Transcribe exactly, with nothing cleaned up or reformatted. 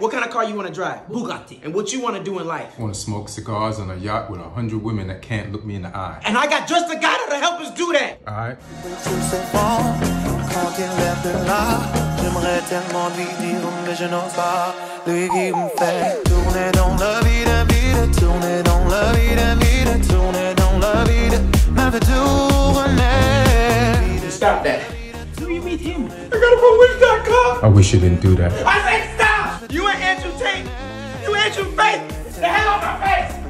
What kind of car you want to drive? Bugatti. And what you want to do in life? I want to smoke cigars on a yacht with a hundred women that can't look me in the eye. And I got just the guy that'll help us do that. All right. Quand il lève de là, j'aimerais tellement lui dire, mais je n'ose pas. Lui qui me fait tourner dans la vida, vida, tourner dans la vida, vida, tourner dans la vida, me fait tourner. Stop that. Do you meet him? I gotta go with that car. I wish you didn't do that. I said stop! You ain't Andrew Tate. You Andrew Faith. The hell on my face.